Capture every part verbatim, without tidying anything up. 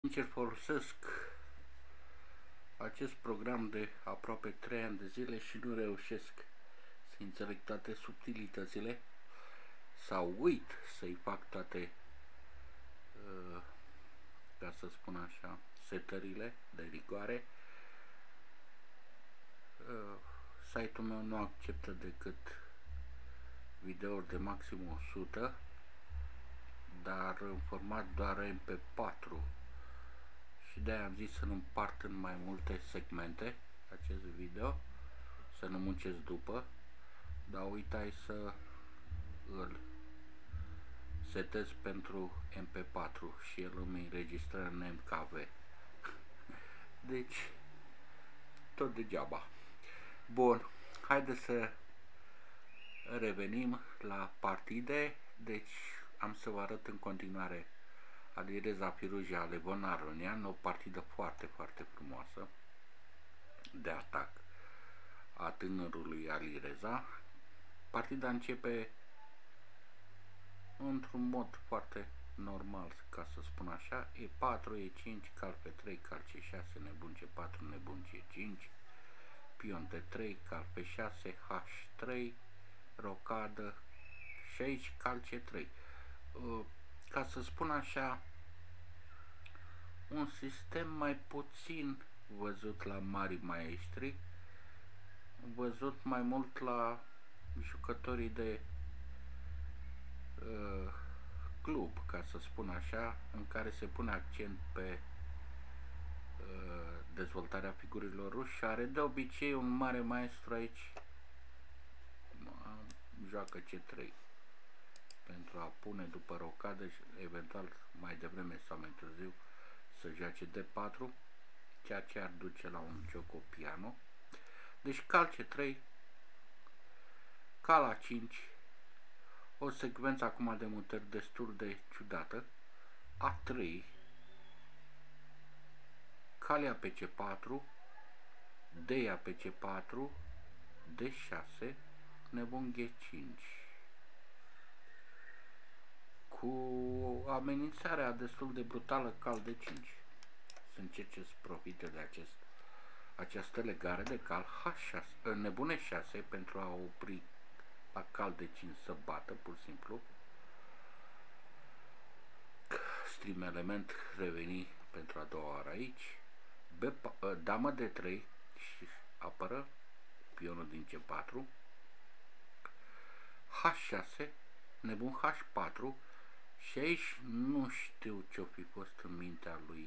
Sincer, folosesc acest program de aproape trei ani de zile și nu reușesc să înțeleg toate subtilitățile sau uit să-i fac toate, uh, ca să spun așa, setările de rigoare. Uh, Site-ul meu nu acceptă decât videouri de maxim o sută, dar în format doar M P patru. Și de-aia am zis să-l împart în mai multe segmente acest video, să nu muncesc după, dar uitai să îl setez pentru M P patru și el îmi înregistră în M K V. Deci, tot degeaba. Bun, haideți să revenim la partide. Deci, am să vă arăt în continuare Alireza Firouzja Levon Aronian, o partidă foarte, foarte frumoasă de atac a tânărului Alireza. Partida începe într-un mod foarte normal, ca să spun așa. E patru, E cinci, cal pe trei, cal C șase, nebun C patru, nebun C cinci, pion D trei, cal pe șase, H trei, rocadă și aici cal C trei. Ca să spun așa, un sistem mai puțin văzut la mari maestri, văzut mai mult la jucătorii de uh, club, ca să spun așa, în care se pune accent pe uh, dezvoltarea figurilor ruși și are de obicei un mare maestru aici uh, joacă C trei pentru a pune după rocadă și eventual mai devreme sau mai târziu să joace D patru, ceea ce ar duce la un joc o piano. Deci cal C trei, cal A cinci, o secvență acum de mutări destul de ciudată, A trei, calea pe C patru, Deia pe C patru, D șase, nebun G cinci, cu amenințarea destul de brutală cal D cinci. Să încerce să profite de acest, această legare de cal H șase, nebune șase, pentru a opri la cal D cinci să bată, pur și simplu. Stream element reveni pentru a doua oară aici. B, damă D trei și apără pionul din C patru. H șase, nebun H patru și aici nu știu ce-o fi fost în mintea lui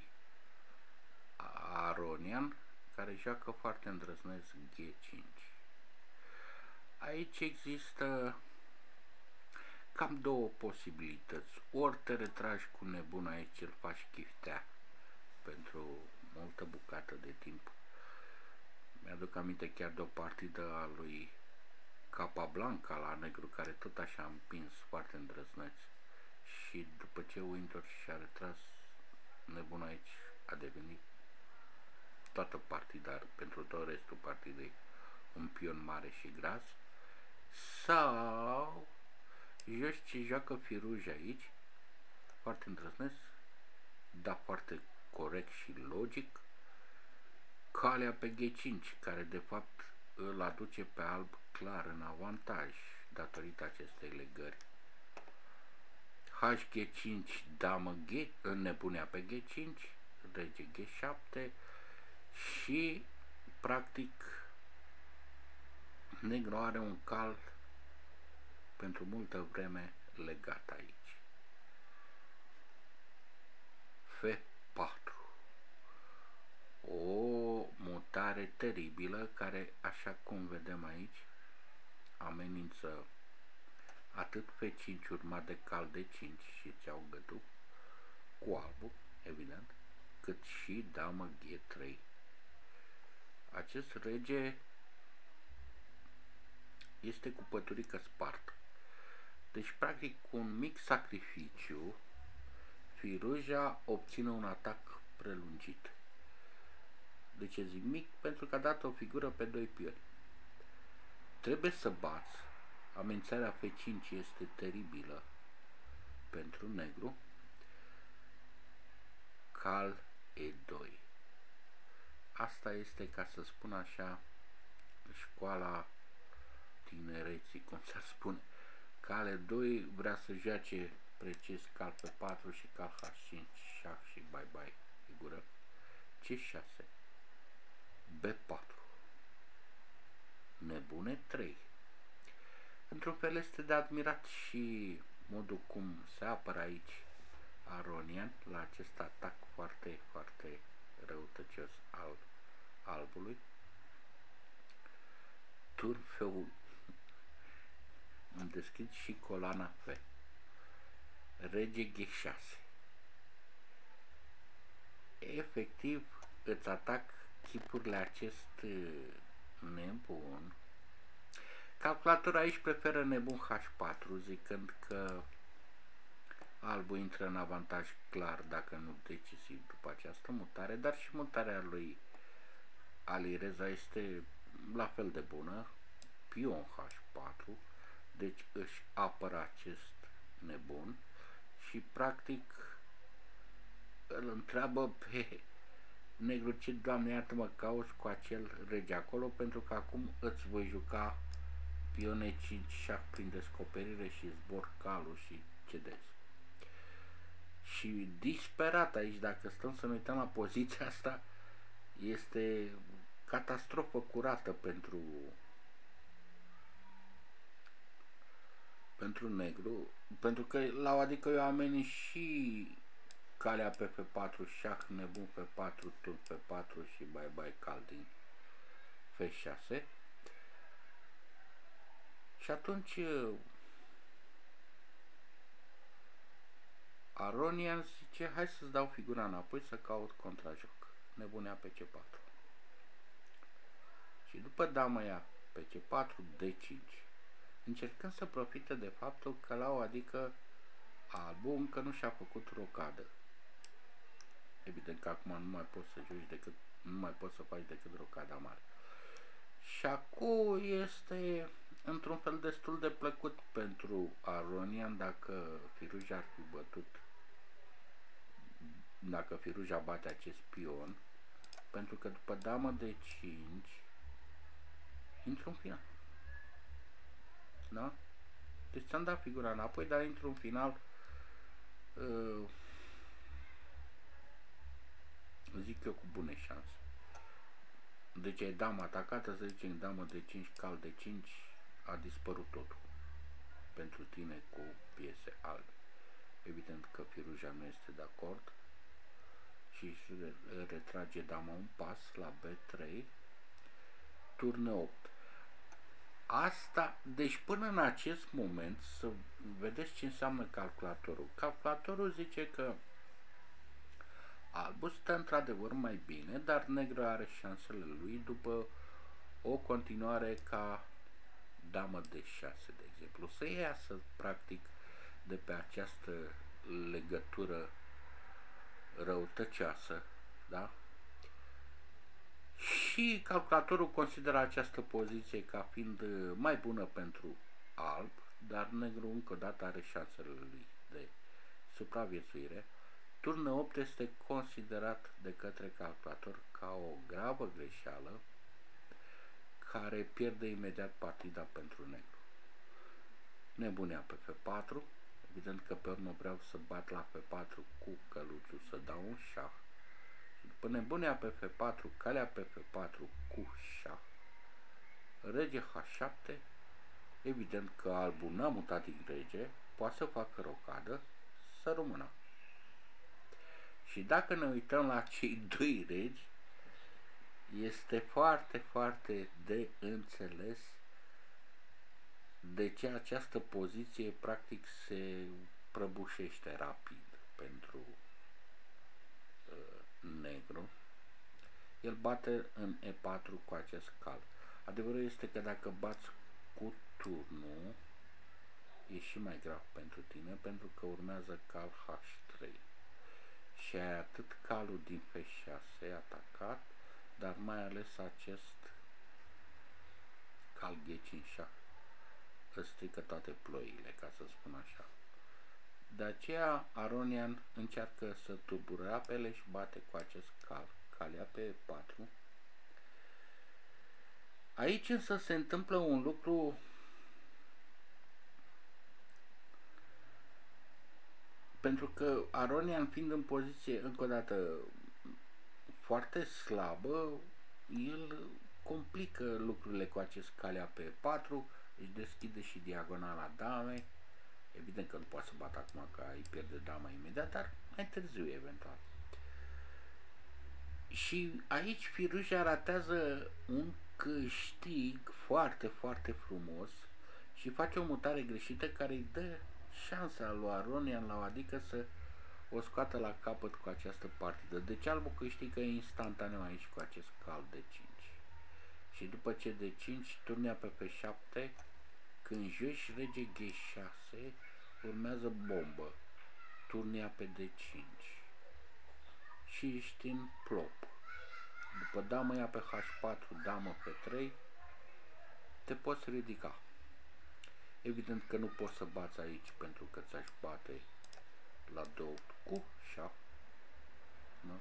Aronian, care joacă foarte îndrăzneț G cinci. Aici există cam două posibilități. Ori te retragi cu nebun aici, îl faci chiftea pentru multă bucată de timp. Mi-aduc aminte chiar de o partidă a lui Capablanca la negru, care tot așa a împins foarte îndrăzneț și după ce Winter și-a retras, nebun aici a devenit toată partida, pentru tot restul partidei, un pion mare și gras. Sau joci ce joacă Firouzja aici, foarte îndrăzneț, dar foarte corect și logic, calea pe G cinci, care de fapt îl aduce pe alb clar în avantaj datorită acestei legări. H G cinci, damă G, nebunea pe G cinci, rege G șapte și practic negru are un cal pentru multă vreme legat aici. F patru. O mutare teribilă care, așa cum vedem aici, amenință atât F cinci urmat de cal D cinci și îți iau gâtul cu albul, evident, cât și damă G trei. Acest rege este cu păturică spartă. Deci, practic, cu un mic sacrificiu, Firouzja obține un atac prelungit. De ce zic mic? Pentru că a dat o figură pe doi pioni. Trebuie să bați. Amenințarea F cinci este teribilă pentru negru. cal e doi. Asta este, ca să spun așa, școala tinereții, cum s-ar spune. Cal e doi vrea să joace precis cal pe patru și cal H cinci, șah și bye-bye, figură. C șase, B patru, nebune trei. Într-un fel este de admirat și modul cum se apără aici Aronian la acest atac foarte, foarte răutăcios al albului. Turn F unu. Îmi deschid și coloana F. Rege G șase. Efectiv îți atac chipurile acest nebun. Calculatorul aici preferă nebun H patru, zicând că albul intră în avantaj clar, dacă nu decisiv, după această mutare, dar și mutarea lui Alireza este la fel de bună. Pion H patru, deci își apără acest nebun și practic îl întreabă pe negru: ce, Doamne iartă-mă, cauți cu acel rege acolo, pentru că acum îți voi juca pion E cinci șah prin descoperire și zbor calul și cedez. Și disperat aici, dacă stăm să ne uităm la poziția asta, este catastrofă curată pentru pentru negru, pentru că la adică eu ameni și calea pe F patru, șah nebun F patru, turn F patru și bye bye cal din F șase. Și atunci Aronian zice: hai să-ți dau figura înapoi să caut contrajoc. Nebunea pe C patru. Și după dama ea pe C patru, D cinci. Încercând să profite de faptul că la o adică albul încă nu și-a făcut rocadă. Evident că acum nu mai poți să joci decât, nu mai poți să faci decât rocada mare. Și acum este într-un fel destul de plăcut pentru Aronian dacă Firuja ar fi bătut, dacă Firuja bate acest pion, pentru că după damă de cinci intră în final. Da? Deci ți-am dat figura înapoi, dar intru în final, uh, zic eu, cu bune șanse. Deci e damă atacată, să zicem damă de cinci, cal de cinci, a dispărut totul pentru tine cu piese albe. Evident că Firuja nu este de acord și își retrage dama un pas la B trei, turn opt. Asta, deci până în acest moment, să vedeți ce înseamnă calculatorul. Calculatorul zice că albul stă într-adevăr mai bine, dar negru are șansele lui după o continuare ca damă de șase, de exemplu. Să iasă practic de pe această legătură răutăcioasă, da? Și calculatorul consideră această poziție ca fiind mai bună pentru alb, dar negru încă o dată are șansele lui de supraviețuire. Turn opt este considerat de către calculator ca o gravă greșeală care pierde imediat partida pentru negru. Nebunea pe F patru, evident că pe urmă vreau să bat la F patru cu căluțul, să dau un șah. Și după nebunea pe F patru, calea pe F patru cu șah, rege H șapte, evident că albul n-a mutat din rege, poate să facă rocadă, să rămână. Și dacă ne uităm la cei doi regi, este foarte, foarte de înțeles de ce această poziție practic se prăbușește rapid pentru uh, negru. El bate în E patru cu acest cal. Adevărul este că dacă bați cu turnul, e și mai grav pentru tine, pentru că urmează cal H trei. Și ai atât calul din F șase atacat, dar mai ales acest cal G cinci șah îți strică toate ploile, ca să spun așa. De aceea Aronian încearcă să tulbure apele și bate cu acest cal, calea pe e patru. Aici însă se întâmplă un lucru pentru că Aronian, fiind în poziție încă o dată foarte slabă, el complică lucrurile cu acest calea pe patru, își deschide și diagonala damei. Evident că nu poate să bată acum, că îi pierde dama imediat, dar mai târziu eventual. Și aici Firuja ratează un câștig foarte, foarte frumos și face o mutare greșită care îi dă șansa lui Aronian la o, adică să o scoată la capăt cu această partidă. Deci albul câștigă instantaneu aici cu acest cal de cinci. Și după ce de cinci turnea pe pe șapte, când joci rege G șase, urmează bombă. Turnea pe de cinci. Și ești în plop. După damă ia pe H patru, damă pe trei, te poți ridica. Evident că nu poți să bați aici pentru că ți-aș bate la două cu șah. Da?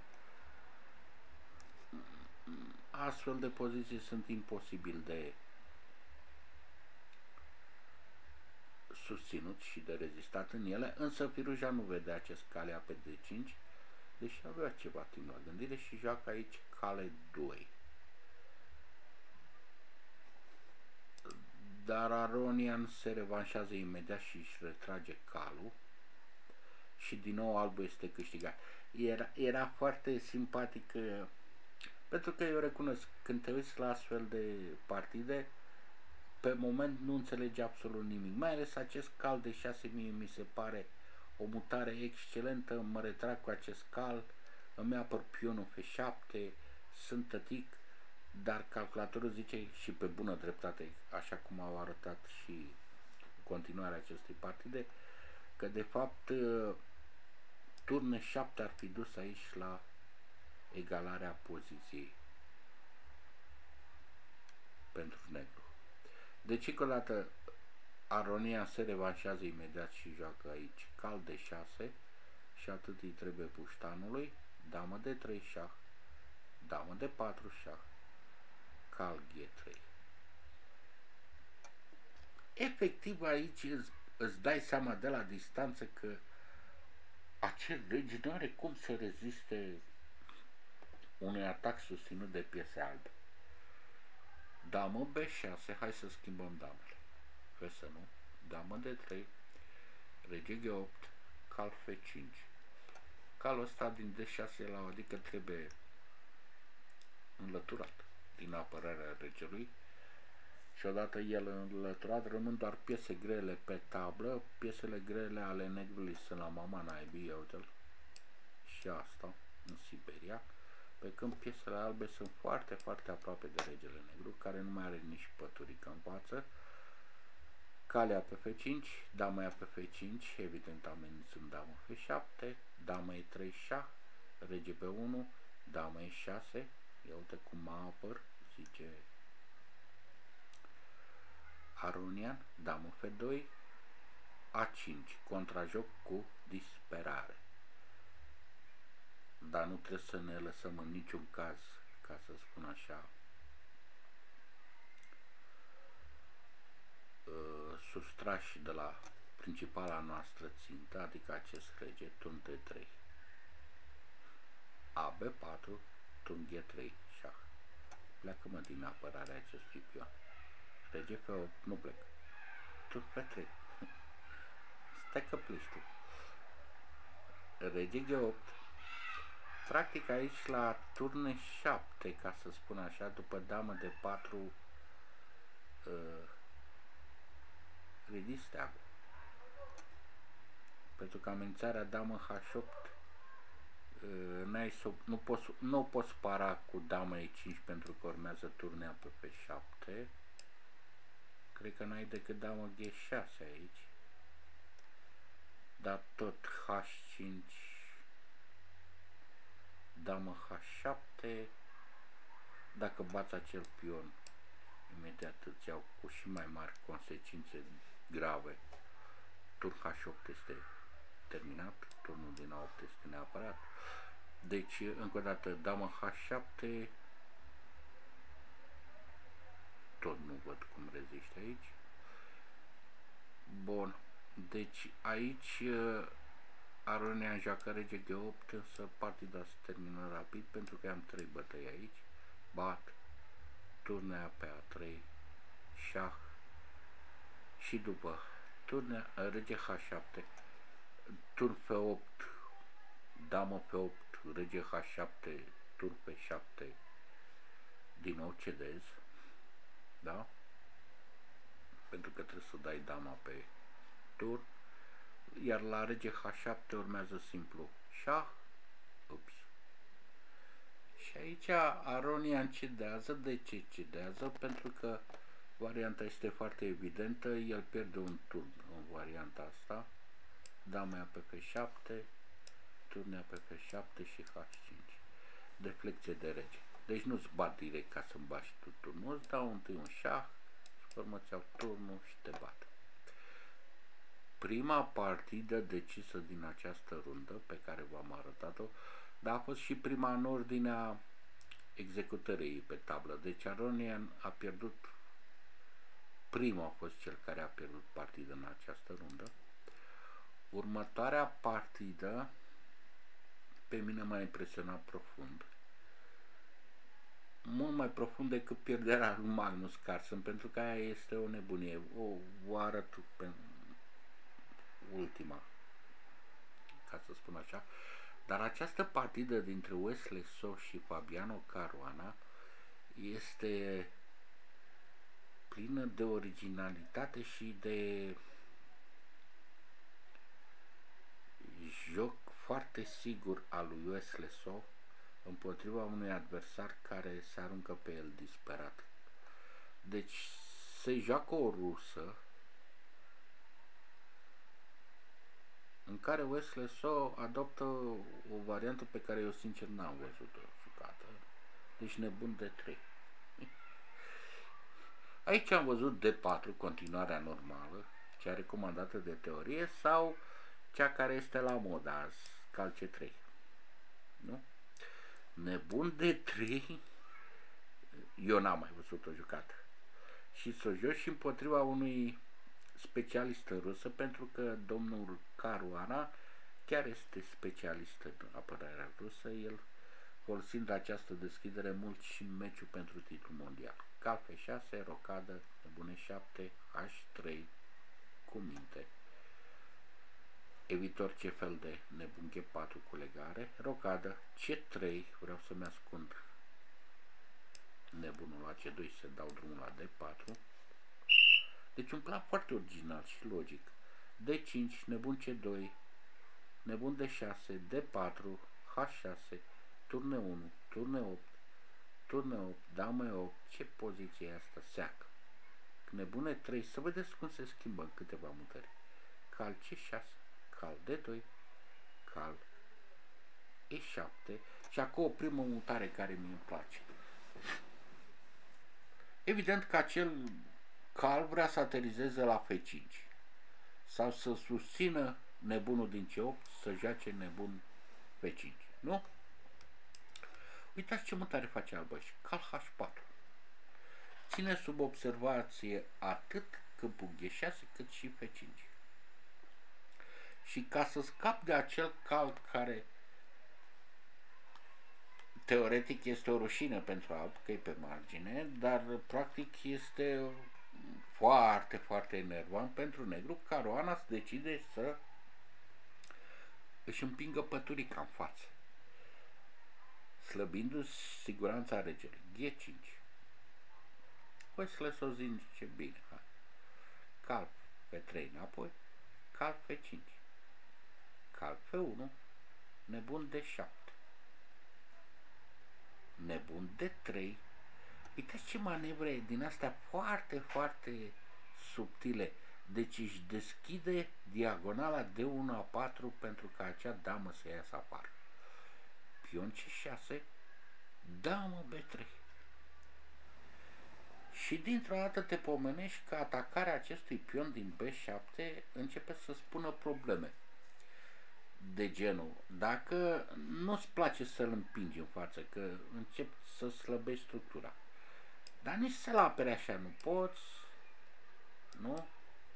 Astfel de poziții sunt imposibil de susținut și de rezistat în ele, însă Firuja nu vede acest calea pe de cinci, deși avea ceva timp la gândire și joacă aici cale doi. Dar Aronian se revanșează imediat și își retrage calul și din nou albul este câștigat. Era, era foarte simpatic, pentru că eu recunosc, când te uiți la astfel de partide, pe moment nu înțelegi absolut nimic. Mai ales acest cal de șase, mie mi se pare o mutare excelentă, mă retrag cu acest cal, îmi apăr pionul F șapte, sunt tătic, dar calculatorul zice și pe bună dreptate, așa cum au arătat și continuarea acestei partide, că de fapt turn șapte ar fi dus aici la egalarea poziției pentru negru. Deci, încă o dată, Aronian se revanșează imediat și joacă aici cal de șase și atât îi trebuie puștanului, damă de trei șah, damă de patru șah, cal G trei. Efectiv aici îți, îți dai seama de la distanță că acel rege nu are cum să reziste unui atac susținut de piese albe. Damă B șase, hai să schimbăm damele. Vezi să nu? Damă de trei, rege G opt, cal F cinci. Calul ăsta din D șase la o, adică trebuie înlăturat din apărarea regelui și odată el înlăturat rămân doar piese grele pe tablă. Piesele grele ale negrului sunt la mama naibii, uite-l, și asta în Siberia, pe când piesele albe sunt foarte, foarte aproape de regele negru, care nu mai are nici păturică în față. Calea pe F cinci, dama ia pe F cinci, evident amenințând damă F șapte, dama E trei șah, rege pe unu, dama E șase, ia uite cum mă apăr, zice Aronian, damă F doi, A cinci, contrajoc cu disperare. Dar nu trebuie să ne lăsăm în niciun caz, ca să spun așa, sustrași de la principala noastră țintă, adică acest rege, turn T trei. A B patru, turn G trei, șah. Pleacă-mă din apărarea acestui pion. Rege F opt, nu plec. Turn F trei. Stai că pleci tu. Rege G opt. Practic aici la turn șapte, ca să spun așa, după damă de patru, uh, ridici steagul. Pentru că amenințarea damă H opt, uh, nu poți, nu poți para cu damă E cinci pentru că urmează turnea pe F șapte. Cred că n-ai decât damă G șase aici. Dar tot H cinci, damă H șapte. Dacă bați acel pion, imediat îți iau cu și mai mari consecințe grave. Turn H opt este terminat, turnul din A opt este neapărat. Deci, încă o dată, damă H șapte, tot nu văd cum reziște aici. Bun, deci aici Aronia înjoacă rege G opt, însă partida se termină rapid pentru că am trei bătăi aici. Bat, turnea pe A trei, șah și după turnea rege H șapte, turn pe opt, damă pe opt, rege H șapte, turn pe șapte, din nou cedez, da? Pentru că trebuie să dai dama pe turn, iar la rege H șapte urmează simplu șah, ups. Și aici Aronia încedează. De ce cedează? Pentru că varianta este foarte evidentă, el pierde un turn în varianta asta, dama pe F șapte, turnea pe F șapte și H cinci, deflecție de rege. Deci nu-ți bat direct ca să-mi bași tu turnul, îți dau întâi un șah și urmă ți iau turnul și te bat. Prima partidă decisă din această rundă pe care v-am arătat-o, dar a fost și prima în ordinea executării pe tablă. Deci Aronian a pierdut, primul a fost cel care a pierdut partida în această rundă. Următoarea partidă pe mine m-a impresionat profund. Mult mai profund decât pierderea lui Magnus Carlsen, pentru că aia este o nebunie. O, o arăt pe ultima, ca să spun așa. Dar această partidă dintre Wesley So și Fabiano Caruana este plină de originalitate și de joc foarte sigur al lui Wesley So împotriva unui adversar care se aruncă pe el disperat. Deci se joacă o rusă în care Wesley So adoptă o variantă pe care eu sincer n-am văzut-o jucată. Deci nebun de trei. Aici am văzut D patru, continuarea normală, cea recomandată de teorie, sau cea care este la moda azi, cal C trei. Nu? Nebun de trei, eu n-am mai văzut-o jucată. Și să o joci și împotriva unui specialist rusă, pentru că domnul Caruana chiar este specialist în apărarea rusă, el folosind această deschidere mult și în meciul pentru titlul mondial. Cal F șase, rocadă, nebune șapte, H trei, cu minte. Evitor ce fel de nebun G patru cu legare, rocadă, C trei, vreau să-mi ascund nebunul la C doi, să dau drumul la D patru. Deci un plan foarte original și logic. D cinci, nebun C doi, nebun D șase, D patru, H șase, turne unu, turne opt, turne opt, damă opt, ce poziție e asta? Seacă. Nebune trei, să vedeți cum se schimbă în câteva mutări. Cal C șase, cal D doi, cal E șapte și acum o primă mutare care mi-mi place. Evident că acel cal vrea să aterizeze la F cinci sau să susțină nebunul din C opt să joace nebun F cinci, nu? Uitați ce mutare face albăși. Cal H patru. Ține sub observație atât câmpul G șase cât și F cinci. Și ca să scap de acel cal care teoretic este o rușine pentru alb, că e pe margine, dar practic este foarte, foarte enervant pentru negru, Caruana se decide să își împingă păturica în față, slăbindu-și siguranța regelui. G cinci. Wesley So zice bine. Hai. Cal F trei înapoi, cal F cinci, cal F unu, nebun D șapte, nebun D trei. Uitați ce manevre din astea foarte, foarte subtile. Deci își deschide diagonala D unu A patru pentru ca acea damă să iasă afară. Pion C șase, damă B trei. Și dintr-o dată te pomenești că atacarea acestui pion din B șapte începe să spună probleme. de genul. Dacă nu-ți place să-l împingi în față, că începi să slăbești structura. Dar nici să-l apere așa nu poți, nu?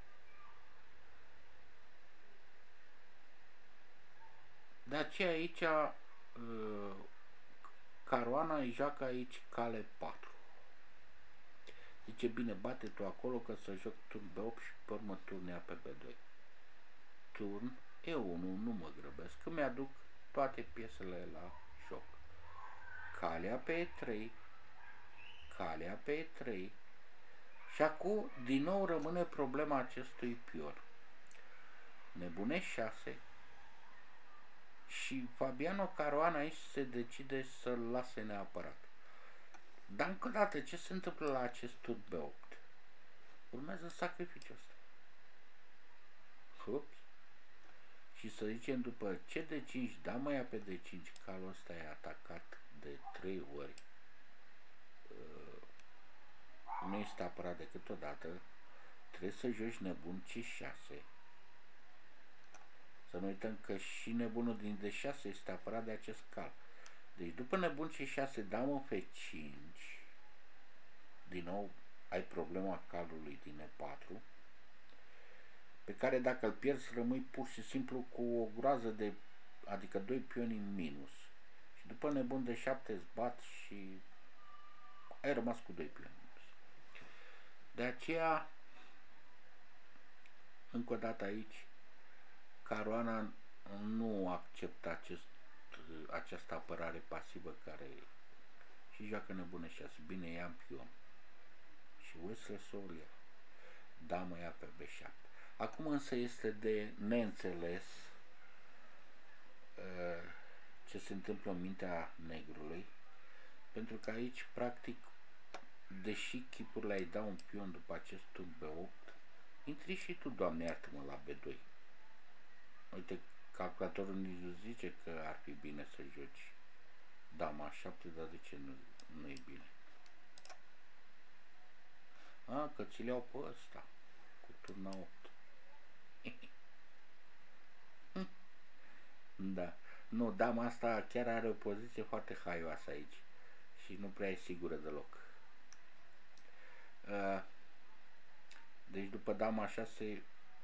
De aceea aici uh, Caruana îi joacă aici cale patru. Zice, bine, bate tu acolo că să joc turn B opt și pe urmă turn ia pe B doi. Turn E unu, nu mă grăbesc, că mi-aduc toate piesele la joc. Calea pe E trei, calea pe E trei și acum din nou rămâne problema acestui pion. Nebune șase și Fabiano Caruana aici se decide să-l lase neapărat. Dar încă o dată, ce se întâmplă la acest turn B opt? Urmează sacrificiul ăsta. Ups. Și să zicem după C D cinci, da mă ia pe D cinci, calul ăsta e atacat de trei ori. Nu este apărat decât o dată. Trebuie să joci nebun C șase. Să nu uităm că și nebunul din D șase este apărat de acest cal. Deci după nebun C șase, damă F cinci. Din nou ai problema calului din E patru, pe care dacă îl pierzi rămâi pur și simplu cu o groază de, adică doi pioni în minus. Și după nebun de șapte îți bat și ai rămas cu doi pioni în minus. De aceea, încă o dată aici, Caruana nu acceptă acest, această apărare pasivă care și joacă nebune șase. Bine, ia în pion. Și Wesley Solia. Damă ia pe B șapte. Acum însă este de neînțeles uh, ce se întâmplă în mintea negrului, pentru că aici, practic, deși chipurile îi dau un pion după acest turn B opt, intri și tu, Doamne iartă-mă, la B doi. Uite, calculatorul nici nu zice că ar fi bine să joci dama șapte, dar de ce nu, nu e bine? A, că ți le iau pe ăsta cu turna opt. Da. Nu, dama asta chiar are o poziție foarte haioasă aici și nu prea e sigură deloc. Uh, deci după dama șase,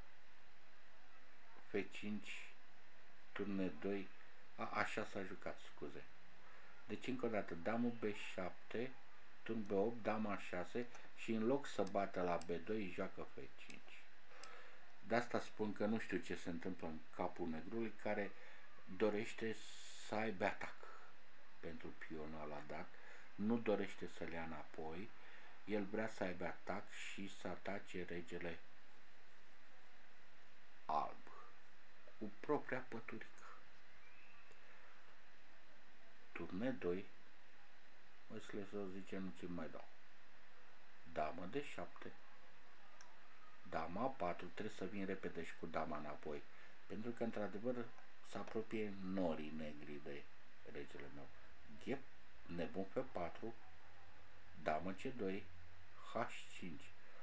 F cinci, turn E doi, a, așa s-a jucat, scuze. Deci încă o dată, damă B șapte, turn B opt, dama șase și în loc să bată la B doi, joacă F cinci. De asta spun că nu știu ce se întâmplă în capul negrului, care dorește să aibă atac pentru pionul ăla dat, nu dorește să le ia înapoi, el vrea să aibă atac și să atace regele alb cu propria păturică. Turne doi, Wesley să zice, nu ți mai dau. Damă de șapte, dama patru, trebuie să vin repede și cu dama înapoi, pentru că într-adevăr se apropie norii negri de regele meu. Ghep, nebun F patru, damă C doi, H cinci.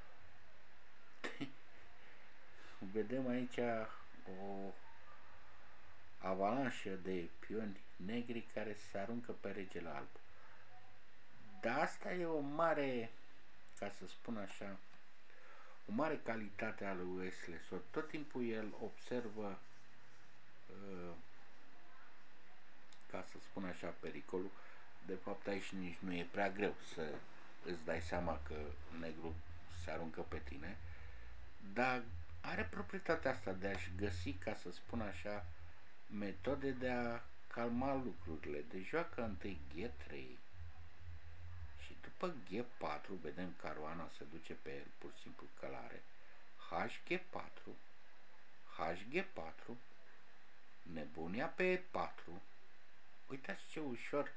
Vedem aici o avalanșă de pioni negri care se aruncă pe regele alb. Dar asta e o mare, ca să spun așa, o mare calitate a lui Wesley. Tot timpul el observă, ca să spun așa, pericolul. De fapt aici nici nu e prea greu să îți dai seama că negru se aruncă pe tine, dar are proprietatea asta de a-și găsi, ca să spun așa, metode de a calma lucrurile. Deci joacă întâi G trei și după G patru, vedem Caruana se duce pe el, pur și simplu călare, H G patru, H G patru, nebunia pe E patru. Uitați ce ușor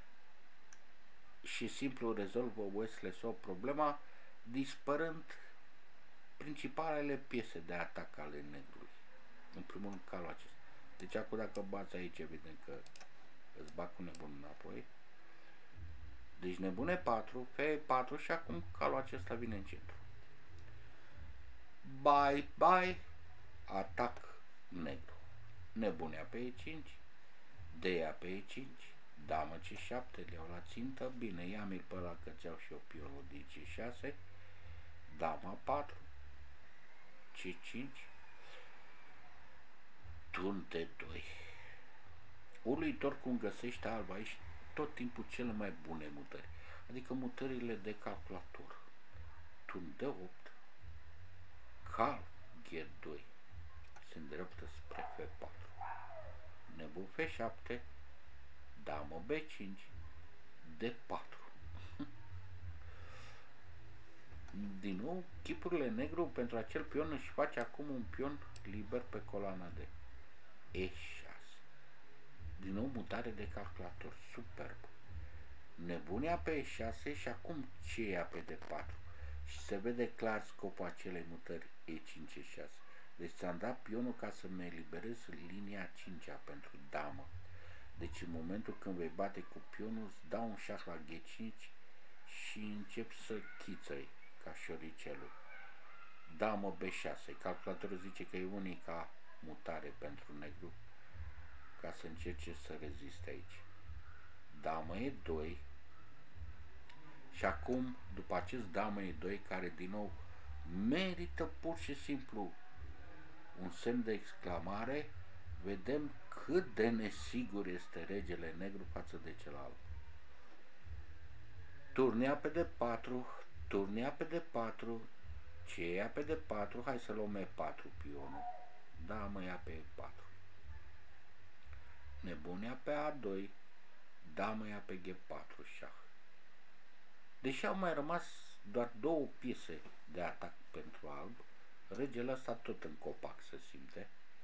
și simplu rezolvă Wesley So problema, dispărând principalele piese de atac ale negrului. În primul rând calul acesta. Deci acum dacă bați aici, evident că îți bag cu nebun înapoi. Deci nebune patru, F patru și acum calul acesta vine în centru. Bye bye, atac negru. nebunea pe e cinci, deia pe e cinci, damă ce șapte, le iau la țintă, bine, ia-mi pe ăla că ți-au și eu pionul din ce șase, dama patru, ce cinci, turn de doi. Uluitor cum găsește alba aici tot timpul cele mai bune mutări, adică mutările de calculator. Turn de opt, cal G doi, se îndreaptă spre F patru, nebun F șapte, damă B cinci, D patru. Din nou, chipurile negru pentru acel pion își face acum un pion liber pe coloana D. E șase. Din nou mutare de calculator, superb. Nebunia pe E șase și acum ce ia pe D patru. Și se vede clar scopul acelei mutări E cinci E șase. Deci ți-am dat pionul ca să-mi eliberez linia cincea pentru damă. Deci în momentul când vei bate cu pionul, îți dau un șah la G cinci și încep să chițăi ca șoricelul. Damă B șase. Calculatorul zice că e unica mutare pentru negru ca să încerce să reziste aici. Damă E doi. Și acum, după acest damă E doi, care din nou merită pur și simplu un semn de exclamare, vedem cât de nesigur este regele negru față de cel alb. Turnea pe D patru, turnea pe D patru, ce ia pe D patru, hai să luăm E patru pionul, damă ia pe E patru. Nebunea pe A doi, damă ia pe G patru șah. Deși au mai rămas doar două piese de atac pentru alb, regele ăsta tot în copac se simte.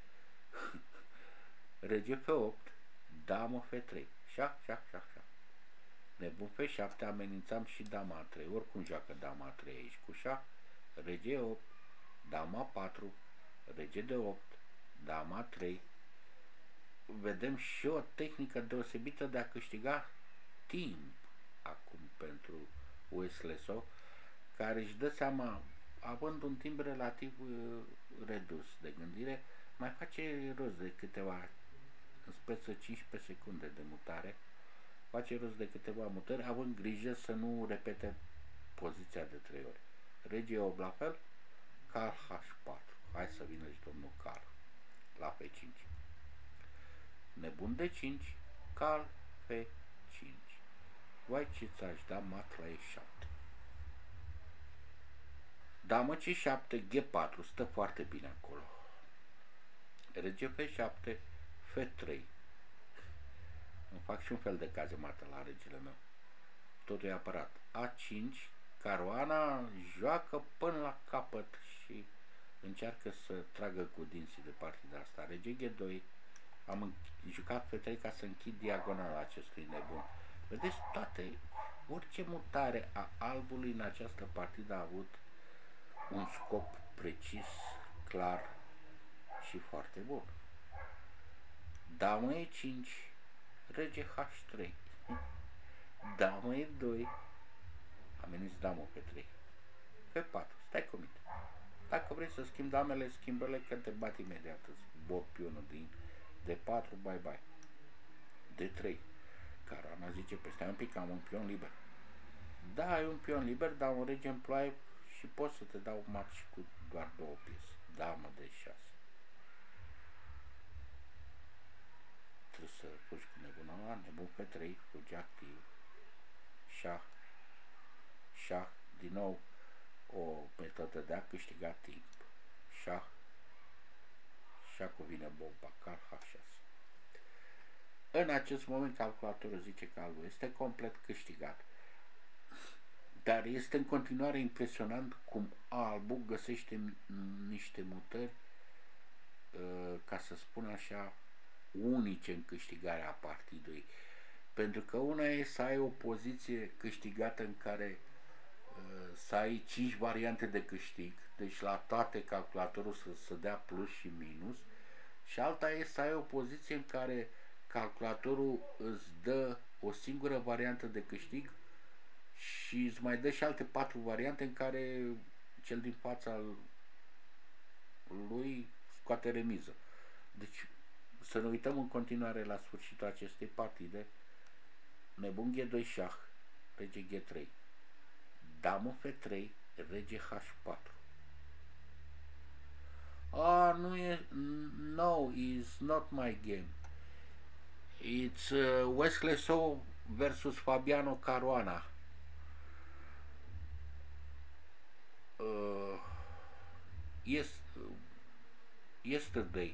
Rege F opt, damă F trei, șah, șah, șah, șah. Nebun F șapte, amenințam și dama A trei, oricum joacă dama A trei aici cu șah, rege E opt, dama A patru, rege D opt, dama A trei. Vedem și o tehnică deosebită de a câștiga timp acum pentru Weslesov, care își dă seama, având un timp relativ uh, redus de gândire, mai face rost de câteva, în speță cincisprezece secunde de mutare, face rost de câteva mutări, având grijă să nu repete poziția de trei ori. Rege opt la fel, cal H patru, hai să vină și domnul cal la F cinci. Nebun D cinci, cal F cinci. Vai ce ți-aș da mat la E șapte. Damă C șapte, G patru, stă foarte bine acolo. Rege F șapte, F trei. Îmi fac și un fel de cazemată la regele meu. Totul e apărat. A cinci, caroana joacă până la capăt și încearcă să tragă cu dinții de partida asta. Rege G doi, am jucat F trei ca să închid diagonala acestui nebun. Vedeți, toate, orice mutare a albului în această partidă a avut un scop precis, clar și foarte bun. Damă E cinci, rege H trei, damă E doi, ameninț damă pe trei, F patru, stai cu mine. Dacă vrei să schimbi damele, schimbă-le că te bat imediat, îți bor pionul din D patru, bye bye. D trei. Caroana zice, pe stai un pic, am un pion liber. Da, ai un pion liber, dar un rege în ploaie și pot să te dau mat și cu doar două piese. Damă de șase. Trebuie să fugi cu nebunul ăla, nebun F trei, fugi activ. Șah. Șah, din nou o metodă de a câștiga timp. Șah. Șah cu vine bomba, cal H șase. În acest moment calculatorul zice că albul este complet câștigat. Dar este în continuare impresionant cum albul găsește niște mutări, ca să spun așa, unice în câștigarea partidului. Pentru că una e să ai o poziție câștigată în care să ai cinci variante de câștig, deci la toate calculatorul să, să dea plus și minus, și alta e să ai o poziție în care calculatorul îți dă o singură variantă de câștig și îți mai dă și alte patru variante în care cel din fața lui scoate remiză. Deci Să ne uităm în continuare la sfârșitul acestei partide. Nebun G doi șah, rege G trei, damă F trei, rege H patru. Ah, nu e, no, it's not my game. It's uh, Wesley So versus Fabiano Caruana. Uh, yes, uh, yesterday.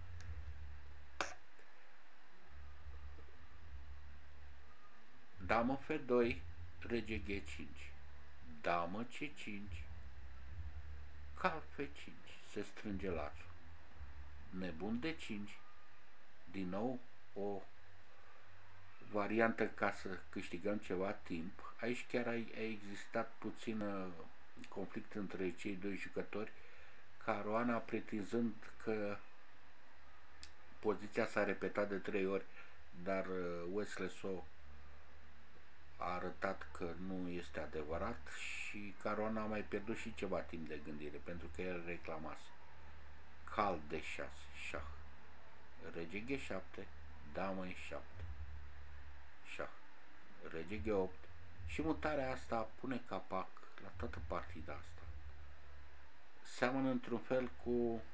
Damă F doi, rege G cinci, damă C cinci, cal F cinci, se strânge lațul. Nebun D cinci, din nou o variantă ca să câștigăm ceva timp. Aici chiar a, a existat puțin uh, conflict între cei doi jucători, Caruana pretinzând că poziția s-a repetat de trei ori, dar uh, Wesley So a arătat că nu este adevărat și Caruana a mai pierdut și ceva timp de gândire, pentru că el reclamase cal D șase, șah, rege G șapte, damă E șapte, șah, rege G opt, și mutarea asta pune capac la toată partida asta. Seamănă într-un fel cu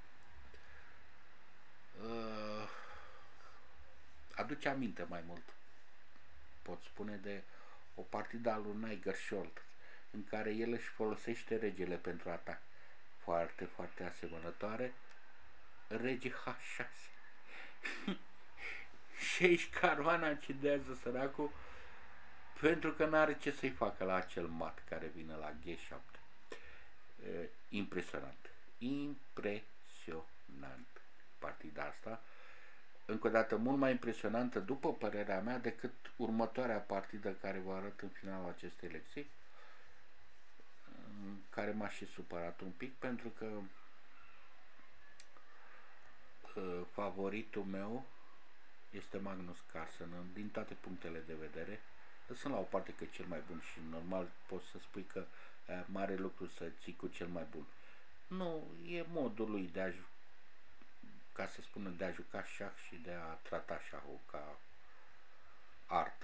uh, aduce aminte mai mult, pot spune, de o partidă a lui Niger Scholz, în care el își folosește regele pentru atac. Foarte, foarte asemănătoare. Rege H șase. Și aici Caruana cedează, săracul, pentru că n-are ce să-i facă la acel mat care vine la G șapte. E, impresionant. Impresionant partida asta. Încă o dată mult mai impresionantă, după părerea mea, decât următoarea partidă care vă arăt în finalul acestei lecții, care m-a și supărat un pic, pentru că uh, favoritul meu este Magnus Carlsen din toate punctele de vedere. Sunt la o parte că cel mai bun și normal poți să spui că uh, mare lucru să ții cu cel mai bun. Nu, e modul lui de a, ca să spună, de a juca șah și de a trata șahul ca artă.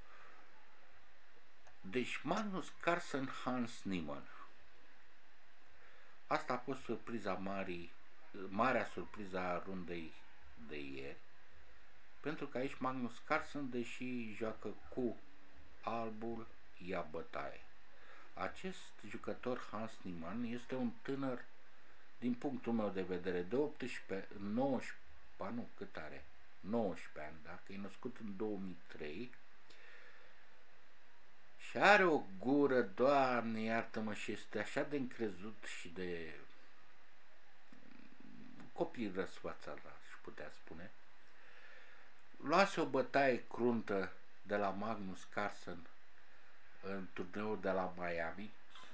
Deci Magnus Carlsen, Hans Niemann. Asta a fost surpriza marii, marea surpriza rundei de ieri, pentru că aici Magnus Carlsen, deși joacă cu albul, ia bătaie. Acest jucător, Hans Niemann, este un tânăr, din punctul meu de vedere, de optsprezece, nouăsprezece, ba nu, cât are? nouăsprezece ani, da? Că e născut în două mii trei și are o gură, Doamne iartă-mă, și este așa de încrezut și de copil răsfățat, aș putea spune. Luase o bătaie cruntă de la Magnus Carlsen în turneul de la Miami,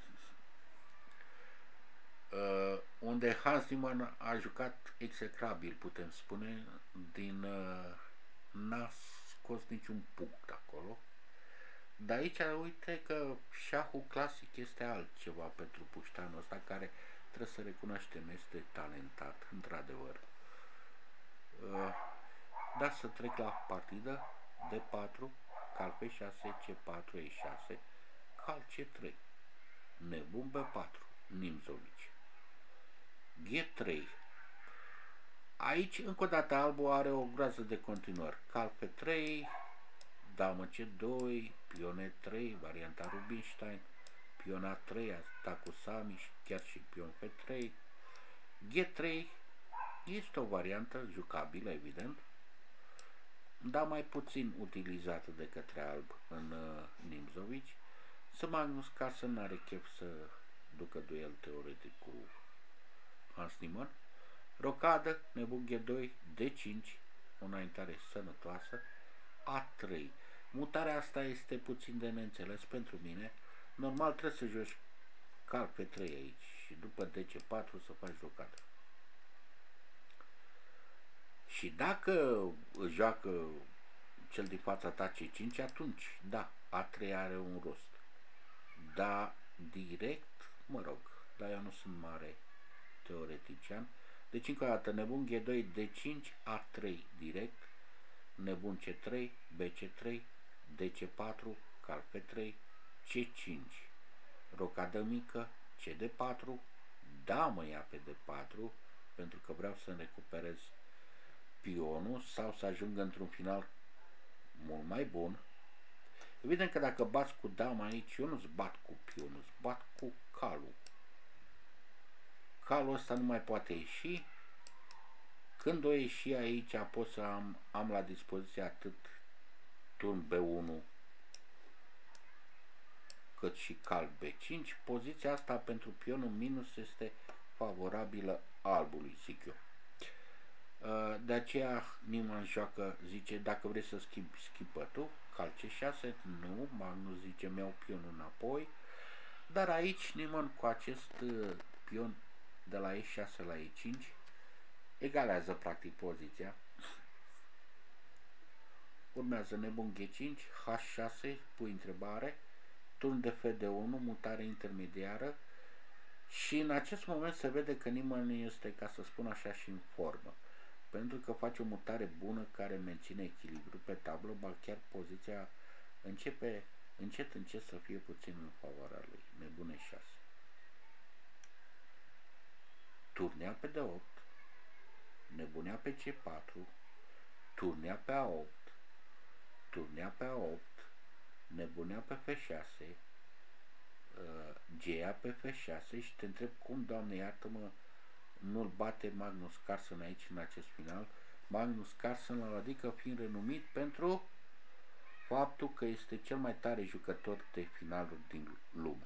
Uh, unde Hans Niemann a jucat execrabil, putem spune, din uh, n-a scos niciun punct acolo. Dar aici uite că șahul clasic este altceva pentru puștanul ăsta, care trebuie să recunoaștem este talentat, într-adevăr. Uh, da, să trec la partidă. D patru, cal P șase, C patru, E șase, cal C trei, nebun B patru, Nimzovici, G trei. Aici, încă o dată, albul are o groază de continuări. Cal P trei, damă C doi, pion E trei, varianta Rubinstein, pion A trei, atacul Sami, chiar și pion F trei. G trei este o variantă jucabilă, evident, dar mai puțin utilizată de către alb în uh, Nimzovici. Să Magnus Carlsen n-are chef să ducă duel teoretic cu Hans Niemann. Rocadă, nebun G doi, D cinci, o înaintare sănătoasă, A trei. Mutarea asta este puțin de neînțeles pentru mine. Normal trebuie să joci cal P trei aici și după D C patru să faci rocadă. Și dacă joacă cel din fața ta C cinci, atunci, da, A trei are un rost. Da, direct, mă rog, dar eu nu sunt mare teoretician, Deci încă o dată, nebun G doi, D cinci, A trei direct, nebun C trei, B C trei, D C patru, cal F trei, C cinci, rocadă mică, C D patru, damă ia pe D patru, pentru că vreau să recuperez pionul sau să ajung într-un final mult mai bun. Evident că dacă bați cu dama aici, eu nu-ți bat cu pionul, îți bat cu calul. Calul ăsta nu mai poate ieși. Când o ieși aici, pot să am, am la dispoziție atât turn B unu cât și cal B cinci. Poziția asta pentru pionul minus este favorabilă albului, zic eu. De aceea Niemann joacă, zice, dacă vrei să schimbi, schimbă tu, cal C șase, nu, Magnus zice, mi-au pionul înapoi, dar aici Niemann cu acest pion de la E șase la E cinci egalează practic poziția. Urmează nebun G cinci, H șase, pui întrebare, turn de F D unu, mutare intermediară, și în acest moment se vede că Niemann este, ca să spun așa, și în formă, pentru că face o mutare bună care menține echilibru pe tablă, ba chiar poziția începe încet încet să fie puțin în favoarea lui. Nebun E șase. Turnea pe D opt, nebunea pe C patru, turnea pe A opt, turnea pe A opt, nebunea pe F șase, G-a pe F șase și te întreb cum, Doamne iartă-mă, nu-l bate Magnus Carlsen aici în acest final. Magnus Carlsen, adică fiind renumit pentru faptul că este cel mai tare jucător de finaluri din lume.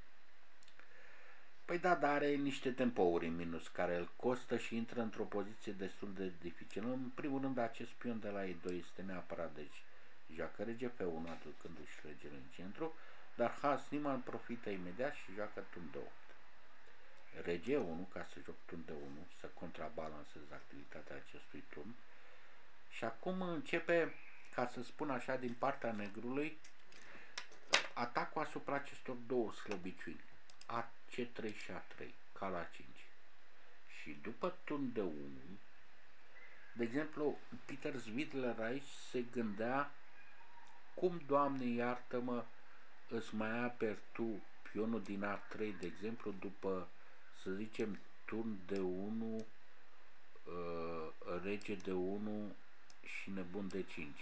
Păi da, dar are niște tempouri în minus care îl costă și intră într-o poziție destul de dificilă. În primul rând, acest pion de la E doi este neapărat, deci joacă rege pe unu aducându-și regele în centru, dar Hans Niemann profită imediat și joacă turn D opt. Rege unu, ca să joc turn D unu, să contrabalancez activitatea acestui turn. Și acum începe, ca să spun așa, din partea negrului, atacul asupra acestor două slăbiciuni, A C trei și A trei, cal A cinci. Și după turn D unu, de exemplu, Peter Svidler aici se gândea cum, Doamne iartă-mă, îți mai aperi tu pionul din A trei, de exemplu, după, să zicem, turn D unu, uh, rege D unu și nebun D cinci.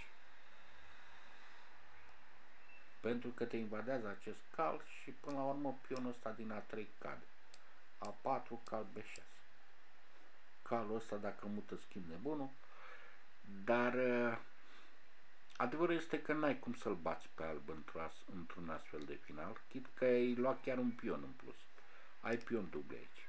Pentru că te invadează acest cal și până la urmă pionul ăsta din A trei cade. A patru, cal B șase. Calul ăsta, dacă mută, schimb nebunul, dar uh, adevărul este că n-ai cum să-l bați pe alb într-un astfel de final, chit că ai luat chiar un pion în plus. Ai pion dublu aici.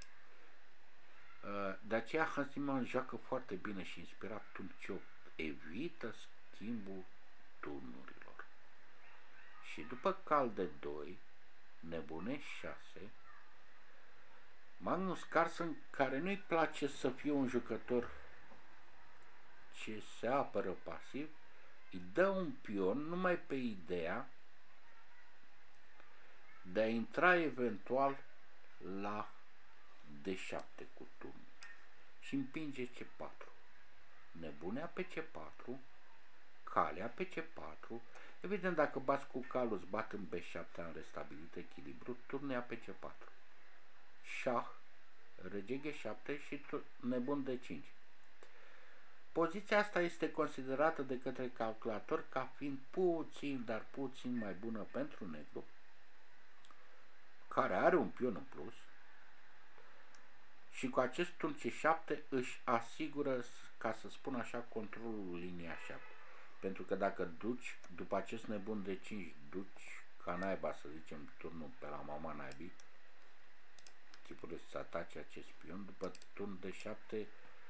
De aceea Hans Niemann joacă foarte bine și inspirat turn C opt. Evită schimbul turnurilor. Și după cal D doi, nebun E șase, Magnus Carlsen, care nu-i place să fie un jucător ce se apără pasiv, îi dă un pion numai pe ideea de a intra eventual la D șapte cu turn și împinge C patru. Nebunea pe C patru, calea pe C patru. Evident, dacă bați cu calul, îți bat în B șapte, am restabilit echilibru, turnea pe C patru. Șah, rege G șapte și nebun D cinci. Poziția asta este considerată de către calculator ca fiind puțin, dar puțin mai bună pentru negru, care are un pion în plus, și cu acest turn C șapte își asigură, ca să spun așa, controlul linia șapte. Pentru că dacă duci, după acest nebun D cinci, duci ca naiba, să zicem, turnul pe la mama naibii, tipul să atace acest pion, după turn D șapte,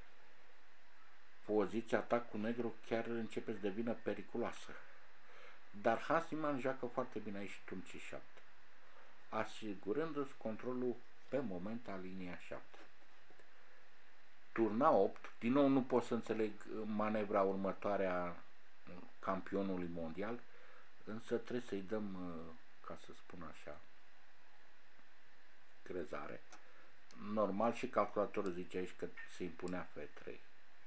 poziția atac cu negru chiar începe să devină periculoasă. Dar Hans Niemann joacă foarte bine aici turn C șapte, asigurându-și controlul pe moment al linia șapte. Turn A opt, din nou nu pot să înțeleg manevra următoare a campionului mondial, însă trebuie să-i dăm, ca să spun așa, crezare. normal și calculatorul zice aici că se impunea F trei.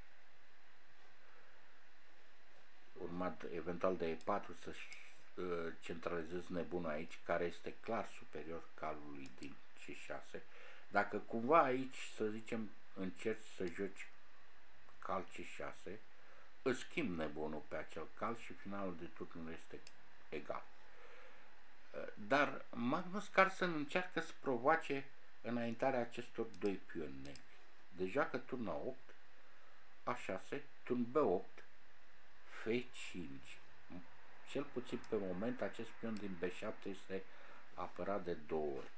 Urmat eventual de E patru să uh, centralizezi nebunul aici, care este clar superior calului din C șase. Dacă cumva aici, să zicem, încerci să joci cal C șase, îți schimbi nebunul pe acel cal și finalul de turn este egal. Dar Magnus Carlsen încearcă să provoace înaintarea acestor doi pioni negri. Deci joacă turn A opt, A șase, turn B opt, F cinci. Cel puțin pe moment acest pion din B șapte este apărat de două ori.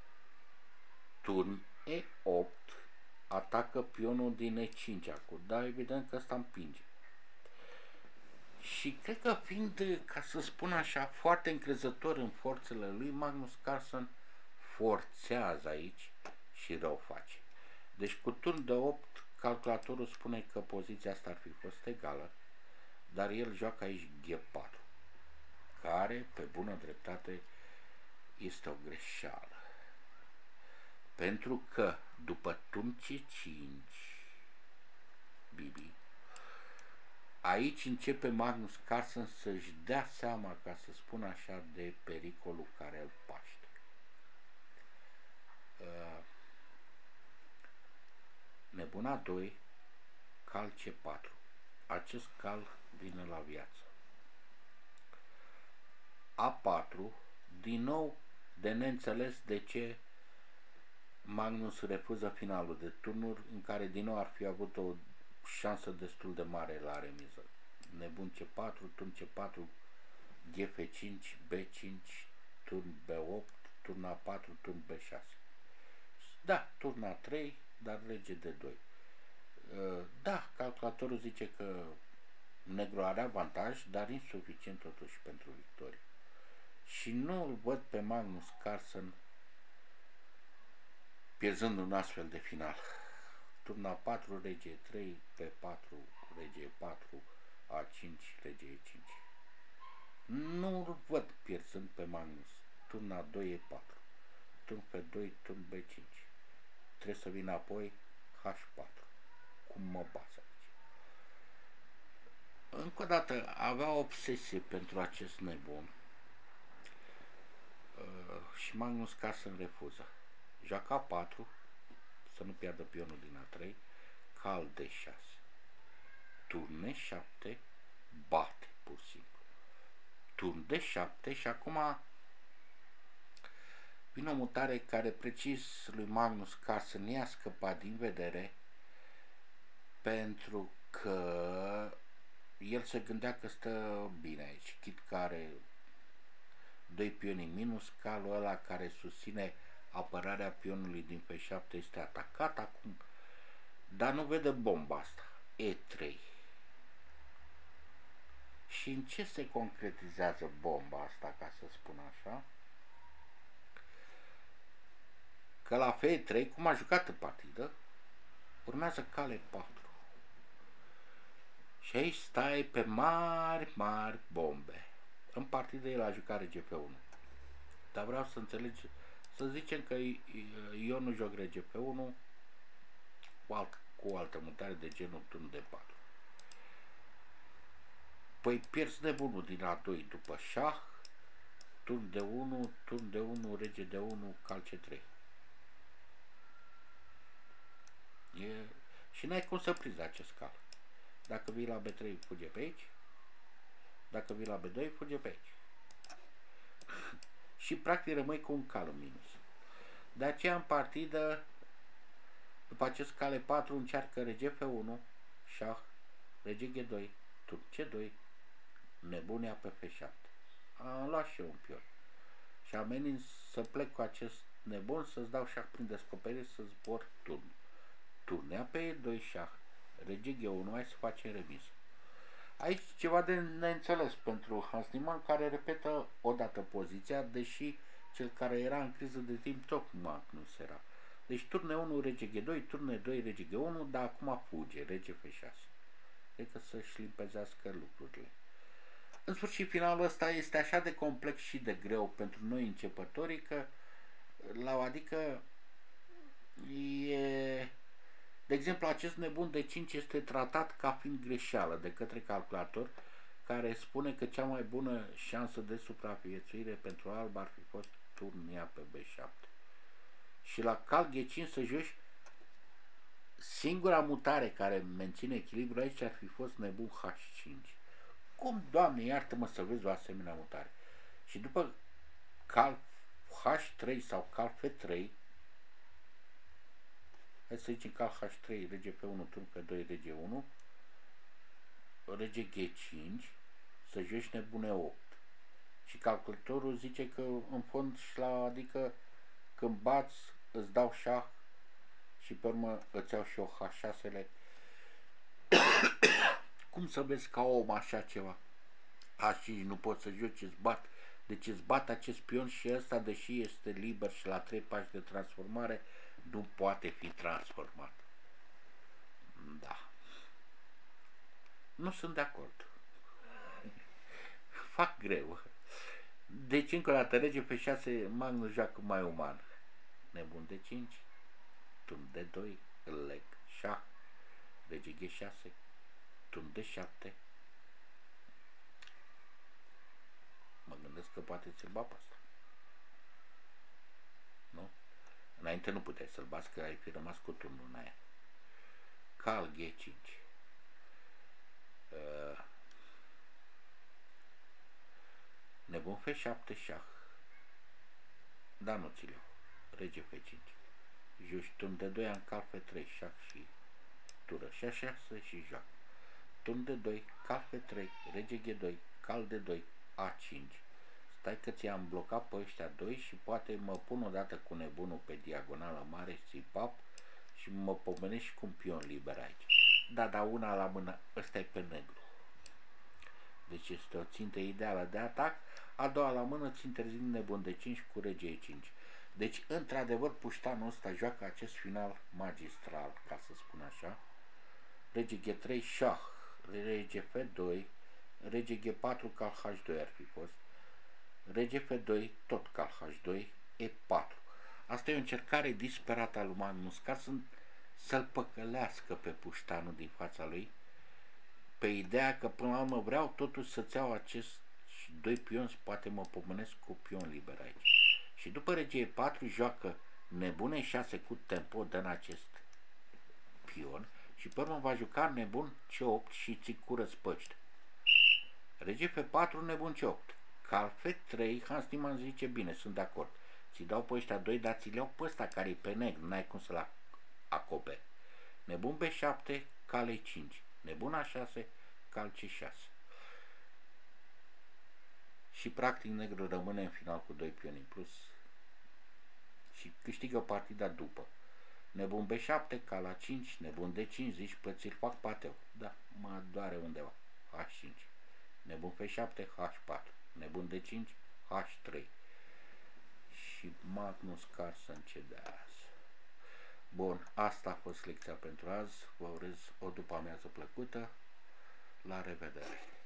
Turn E opt atacă pionul din E cinci acum, dar evident că ăsta împinge. Și cred că fiind, ca să spun așa, foarte încrezător în forțele lui, Magnus Carlsen forțează aici și rău face. Deci cu turn de opt, calculatorul spune că poziția asta ar fi fost egală, dar el joacă aici G patru, care, pe bună dreptate, este o greșeală. Pentru că după turn C cinci, Bibi, aici începe Magnus Carlsen să-și dea seama, ca să spun așa, de pericolul care îl paște. Uh, nebuna doi, cal C patru. Acest cal vine la viață. A patru, din nou, de neînțeles de ce Magnus refuză finalul de turnuri, în care din nou ar fi avut o șansă destul de mare la remiză. Nebun C patru, turn C patru, G F cinci, B cinci, turn B opt, turn A patru, turn B șase. Da, turn A trei, dar rege D doi. Da, calculatorul zice că negru are avantaj, dar insuficient totuși pentru victorie. Și nu îl văd pe Magnus Carlsen pierzând un astfel de final. Turn A patru, rege E trei, P patru, rege E patru, A cinci, rege E cinci. Nu îl văd pierzând pe Magnus. Turn A doi, E patru, turn F doi, turn B cinci. Trebuie să vină apoi H patru. Cum mă basă aici. Încă o dată, avea obsesie pentru acest nebun. Uh, și Magnus Carlsen refuză. Joacă A patru, să nu piardă pionul din A trei, cal D șase. Turn E șapte, bate pur și simplu. Turn D șapte și acum vine o mutare care precis lui Magnus Carlsen i-a scăpat din vedere, pentru că el se gândea că stă bine aici, chit că are doi pioni în minus, calul ăla care susține apărarea pionului din F șapte este atacat acum, dar nu vede bomba asta. E trei. Și în ce se concretizează bomba asta, ca să spun așa? Că la F trei, cum a jucat în partidă, urmează cale patru. Și aici stai pe mari, mari bombe. În partidă el a jucat rege F unu. Dar vreau să înțelegi, să zicem că eu nu joc rege F unu cu, alt, cu o altă mutare de genul turn D patru. Păi pierzi nebunul din A doi după șah, turn D unu, turn D unu, rege D unu, cal C trei. E... Și n-ai cum să prinzi acest cal. Dacă vii la B trei, fuge pe aici. Dacă vii la B doi, fuge pe aici. Și practic rămâi cu un cal în minus. De aceea în partidă, după acest cale patru, încearcă rege F unu, șah, rege G doi, turn C doi, nebunia pe F șapte. Am luat și eu un pion. Și amenin să plec cu acest nebun, să-ți dau șah prin descoperire, să zbor turn. Turnea pe E doi șah, rege G unu, hai să facem remis. Aici ceva de neînțeles pentru Hans Niemann, care repetă odată poziția, deși cel care era în criză de timp tocmai nu era. Deci turn E unu, rege G doi, turn E doi, rege G unu, dar acum fuge, rege F șase. Cred că să-și limpezească lucrurile. În sfârșit, finalul ăsta este așa de complex și de greu pentru noi începătorii că, la, adică, E... De exemplu, acest nebun de cinci este tratat ca fiind greșeală de către calculator, care spune că cea mai bună șansă de supraviețuire pentru alb ar fi fost turn ia pe B șapte. Și la cal G cinci să joci, singura mutare care menține echilibru aici ar fi fost nebun H cinci. Cum, Doamne, iartă-mă să vezi o asemenea mutare. Și după cal H trei sau cal F trei, hai să zicem cal H trei, rege F unu, turn F doi, rege unu, rege G cinci, să joci nebun E opt. Și calculatorul zice că în fond și la, adică când bați îți dau șah și pe urmă îți iau și o H șase-le. Cum să vezi ca om așa ceva? H cinci nu poți să joci, îți bat. Deci îți bat acest pion și ăsta, deși este liber și la trei pași de transformare, nu poate fi transformat. Da. Nu sunt de acord. Fac greu. Deci încă o dată, rege pe șase, Magnus joacă mai uman. Nebun de cinci, turn D doi, îl leg, șah, rege G șase, turn D șapte. Mă gândesc că poate ți-l bat pe asta. Nu? Înainte nu puteai să-l bați, că ai fi rămas cu turnul în aia. Cal G cinci. Uh, nebun F șapte, șah. Da, nu ți-l iau. Rege F cinci. Joci turn D doi, am cal F trei, șah și tură șah șase și joacă. Turn D doi, cal F trei, rege G doi, cal D doi, A cinci. Stai că ți-am blocat pe ăștia doi și poate mă pun odată cu nebunul pe diagonala mare și ții pap și mă pomenești și cu un pion liber aici. Da, dar una la mână, ăsta e pe negru. Deci este o țintă ideală de atac. A doua la mână ți interzind nebun de cinci cu rege E cinci. Deci, într-adevăr, puștanul ăsta joacă acest final magistral, ca să spun așa. Rege G trei, șah, rege F doi, rege G patru, cal H doi ar fi fost. Rege F doi, tot cal H doi, E patru. Asta e o încercare disperată a lui Magnus Carlsen să-l păcălească pe puștanul din fața lui, pe ideea că până la urmă vreau totuși să-ți iau acest doi pioni, poate mă pomenesc cu pion liber aici. Și după rege E patru joacă nebun E șase cu tempo, dă în acest pion și pe urmă va juca nebun C opt și ți cură spăști. Rege F patru, nebun C opt. Cal F trei, Hans Niemann zice bine, sunt de acord. Ți dau pe ăștia doi, dar ți-l iau pe ăsta care e pe negru, n-ai cum să-l acoperi. Nebun B șapte, cal E cinci. Nebun A șase, cal C șase. Și practic negru rămâne în final cu doi pioni în plus și câștigă partida după. Nebun B șapte, cal A cinci, nebun D cinci, zici, pă, ți-l fac pateu. Da, mă doare undeva. H cinci. Nebun F șapte, H patru. Nebun D cinci, H trei. Și Magnus Carlsen cedează. Bun, asta a fost lecția pentru azi. Vă urez o după amiază plăcută. La revedere!